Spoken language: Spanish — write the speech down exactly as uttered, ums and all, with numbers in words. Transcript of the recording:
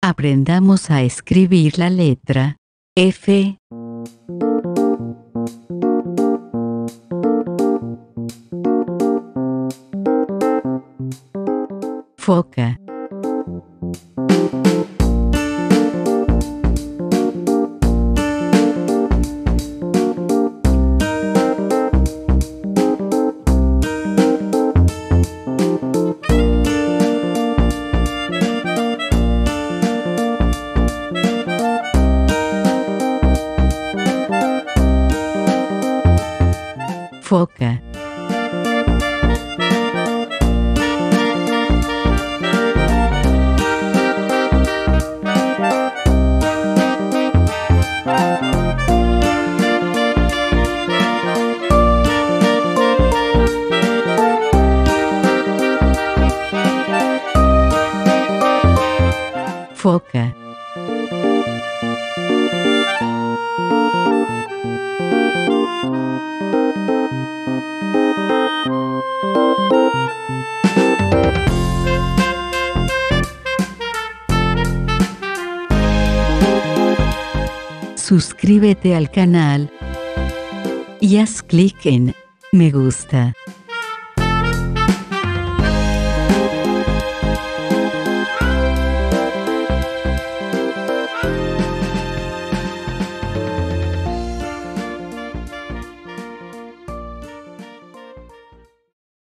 Aprendamos a escribir la letra F. Foca. Foca. Foca. Suscríbete al canal y haz clic en me gusta.